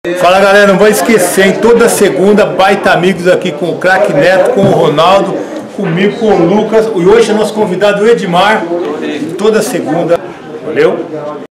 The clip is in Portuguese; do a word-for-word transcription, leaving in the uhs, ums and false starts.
Fala galera, não vai esquecer, hein? Toda segunda, Baita Amigos aqui com o Craque Neto, com o Ronaldo, comigo, com o Lucas. E hoje é nosso convidado o Edmar. Toda segunda. Valeu?